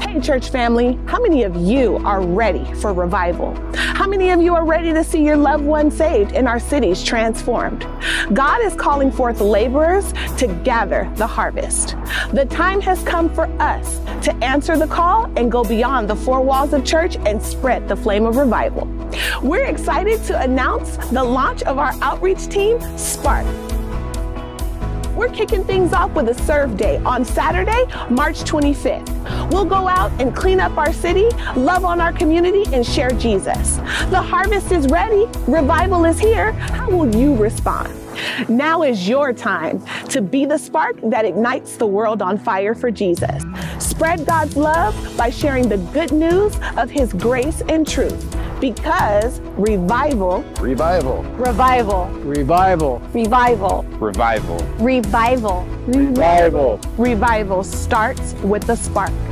Hey, church family, how many of you are ready for revival? How many of you are ready to see your loved ones saved and our cities transformed? God is calling forth laborers to gather the harvest. The time has come for us to answer the call and go beyond the four walls of church and spread the flame of revival. We're excited to announce the launch of our outreach team, Spark. We're kicking things off with a serve day on Saturday, March 25th. We'll go out and clean up our city, love on our community, and share Jesus. The harvest is ready. Revival is here. How will you respond? Now is your time to be the spark that ignites the world on fire for Jesus. Spread God's love by sharing the good news of His grace and truth. Because revival, revival, revival, revival, revival, revival, revival, revival, revival starts with the spark.